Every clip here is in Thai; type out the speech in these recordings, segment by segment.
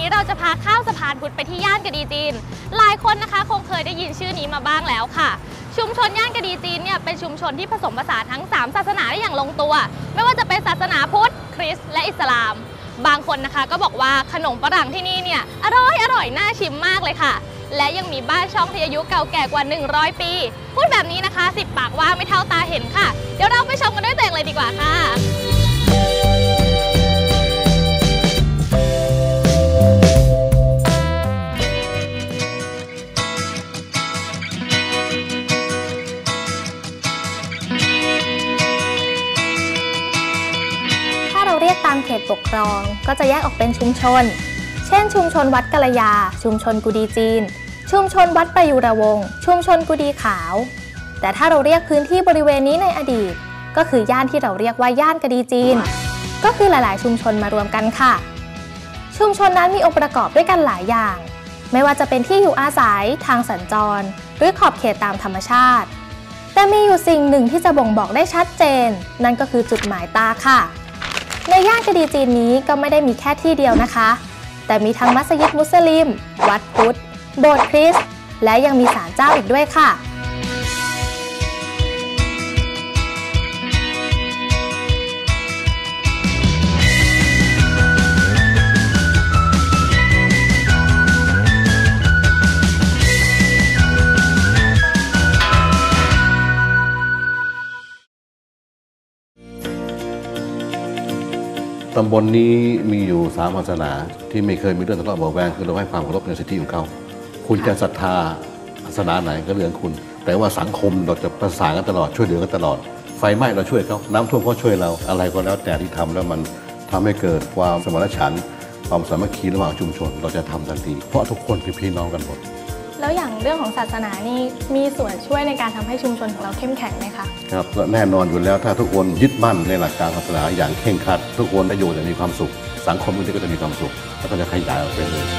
เราจะพาข้ามสะพานพุทธไปที่ย่านกะดีจีนหลายคนนะคะคงเคยได้ยินชื่อนี้มาบ้างแล้วค่ะชุมชนย่านกะดีจีนเนี่ยเป็นชุมชนที่ผสมผสานทั้ง3ศาสนาได้อย่างลงตัวไม่ว่าจะเป็นศาสนาพุทธคริสต์และอิสลามบางคนนะคะก็บอกว่าขนมฝรั่งที่นี่เนี่ยอร่อยน่าชิมมากเลยค่ะและยังมีบ้านช่องที่อายุเก่าแก่กว่า100ปีพูดแบบนี้นะคะ10 ปากว่าไม่เท่าตาเห็นค่ะเดี๋ยวเราไปชมกันด้วยตัวเองเลยดีกว่าค่ะเรียกตามเขตปกครองก็จะแยกออกเป็นชุมชนเช่นชุมชนวัดกะระยาชุมชนกุดีจีนชุมชนวัดประยุรวงศ์ชุมชนกุดีขาวแต่ถ้าเราเรียกพื้นที่บริเวณนี้ในอดีตก็คือย่านที่เราเรียกว่าย่านกะดีจีนก็คือหลายๆชุมชนมารวมกันค่ะชุมชนนั้นมีองค์ประกอบด้วยกันหลายอย่างไม่ว่าจะเป็นที่อยู่อาศัยทางสัญจรหรือขอบเขตตามธรรมชาติแต่มีอยู่สิ่งหนึ่งที่จะบ่งบอกได้ชัดเจนนั่นก็คือจุดหมายตาค่ะในย่านกะดีจีนนี้ก็ไม่ได้มีแค่ที่เดียวนะคะแต่มีทั้งมัสยิดมุสลิมวัดพุทธโบสถ์คริสต์และยังมีศาลเจ้าอีกด้วยค่ะตำบลนี้มีอยู่3 ศาสนาที่ไม่เคยมีเรื่องทะเลาะเบาะแวงคือเราให้ความเคารพในสิทธิของเขาคุณจะศรัทธาศาสนาไหนก็เรื่องคุณแต่ว่าสังคมเราจะประสานกันตลอดช่วยเหลือกันตลอดไฟไหม้เราช่วยเขาน้ำท่วมเขาช่วยเราอะไรก็แล้วแต่ที่ทำแล้วมันทำให้เกิดความสมานฉันท์ความสามัคคีระหว่างชุมชนเราจะทำทันทีเพราะทุกคนเป็นพี่น้องกันหมดแล้วอย่างเรื่องของศาสนานี่มีส่วนช่วยในการทำให้ชุมชนของเราเข้มแข็งไหมคะครับก็แน่นอนอยู่แล้วถ้าทุกคนยึดมั่นในหลักการศาสนาอย่างเคร่งครัดทุกคนได้อยู่จะมีความสุขสังคมก็จะมีความสุขแล้วก็จะขยายออกไปเลย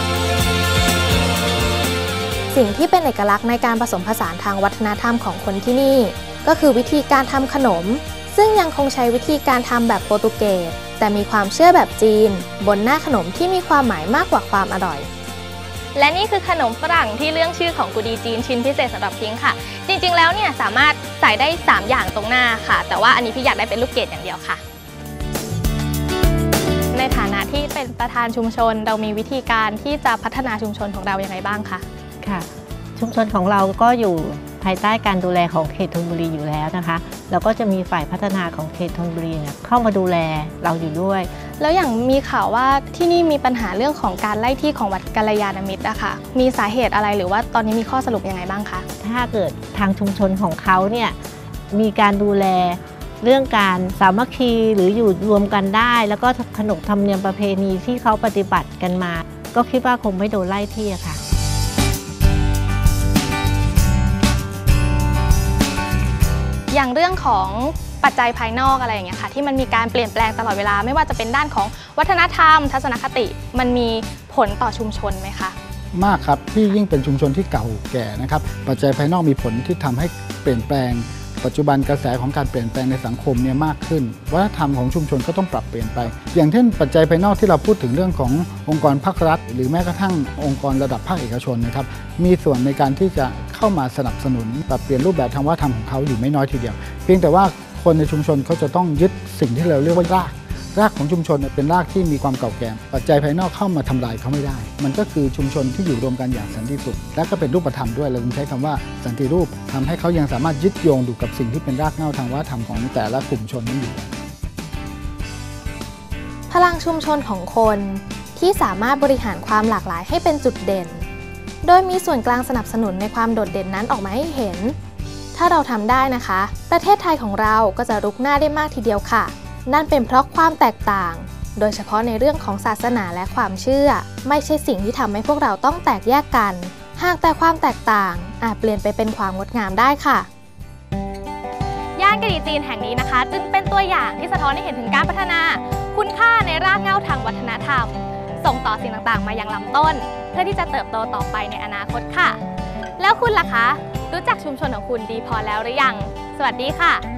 สิ่งที่เป็นเอกลักษณ์ในการผสมผสานทางวัฒนธรรมของคนที่นี่ก็คือวิธีการทำขนมซึ่งยังคงใช้วิธีการทำแบบโปรตุเกสแต่มีความเชื่อแบบจีนบนหน้าขนมที่มีความหมายมากกว่าความอร่อยและนี่คือขนมฝรั่งที่เรื่องชื่อของกุดีจีนชิ้นพิเศษสำหรับพิงค์ค่ะจริงๆแล้วเนี่ยสามารถใส่ได้3 อย่างตรงหน้าค่ะแต่ว่าอันนี้พี่อยากได้เป็นลูกเกดอย่างเดียวค่ะในฐานะที่เป็นประธานชุมชนเรามีวิธีการที่จะพัฒนาชุมชนของเราอย่างไรบ้างคะค่ะชุมชนของเราก็อยู่ภายใต้การดูแลของเขตธนบุรีอยู่แล้วนะคะแล้วก็จะมีฝ่ายพัฒนาของเขตธนบุรีเนี่ยเข้ามาดูแลเราอยู่ด้วยแล้วอย่างมีข่าวว่าที่นี่มีปัญหาเรื่องของการไล่ที่ของวัดกัลยาณมิตรอะค่ะมีสาเหตุอะไรหรือว่าตอนนี้มีข้อสรุปยังไงบ้างคะถ้าเกิดทางชุมชนของเขาเนี่ยมีการดูแลเรื่องการสามัคคีหรืออยู่รวมกันได้แล้วก็ขนบธรรมเนียมประเพณีที่เขาปฏิบัติกันมาก็คิดว่าคงไม่โดนไล่ที่อะค่ะอย่างเรื่องของปัจจัยภายนอกอะไรอย่างเงี้ยค่ะที่มันมีการเปลี่ยนแปลงตลอดเวลาไม่ว่าจะเป็นด้านของวัฒนธรรมทัศนคติมันมีผลต่อชุมชนไหมคะมากครับที่ยิ่งเป็นชุมชนที่เก่าแก่นะครับปัจจัยภายนอกมีผลที่ทำให้เปลี่ยนแปลงปัจจุบันกระแสของการเปลี่ยนแปลงในสังคมเนี่ยมากขึ้นวัฒนธรรมของชุมชนก็ต้องปรับเปลี่ยนไปอย่างเช่นปัจจัยภายนอกที่เราพูดถึงเรื่องขององค์กรภาครัฐหรือแม้กระทั่งองค์กรระดับภาคเอกชนนะครับมีส่วนในการที่จะเข้ามาสนับสนุนปรับเปลี่ยนรูปแบบทางวัฒนธรรมของเขาอยู่ไม่น้อยทีเดียวเพียงแต่ว่าคนในชุมชนเขาจะต้องยึดสิ่งที่เราเรียกว่ารากของชุมชนเป็นรากที่มีความเก่าแก่ปัจจัยภายนอกเข้ามาทำลายเขาไม่ได้มันก็คือชุมชนที่อยู่รวมกันอย่างสันติสุขและก็เป็นรูปธรรมด้วยเราใช้คำว่าสันติรูปทำให้เขายังสามารถยึดโยงอยู่กับสิ่งที่เป็นรากเหง้าทางวัฒนธรรมของแต่ละกลุ่มชนนั้นอยู่พลังชุมชนของคนที่สามารถบริหารความหลากหลายให้เป็นจุดเด่นโดยมีส่วนกลางสนับสนุนในความโดดเด่นนั้นออกมาให้เห็นถ้าเราทำได้นะคะประเทศไทยของเราก็จะรุกหน้าได้มากทีเดียวค่ะนั่นเป็นเพราะความแตกต่างโดยเฉพาะในเรื่องของศาสนาและความเชื่อไม่ใช่สิ่งที่ทำให้พวกเราต้องแตกแยกกันหากแต่ความแตกต่างอาจเปลี่ยนไปเป็นความงดงามได้ค่ะย่านกะดีจีนแห่งนี้นะคะจึงเป็นตัวอย่างที่สะท้อนให้เห็นถึงการพัฒนาคุณค่าในรากเหง้าทางวัฒนธรรมส่งต่อสิ่งต่างๆมายังลำต้นเพื่อที่จะเติบโตต่อไปในอนาคตค่ะแล้วคุณล่ะคะรู้จักชุมชนของคุณดีพอแล้วหรือยังสวัสดีค่ะ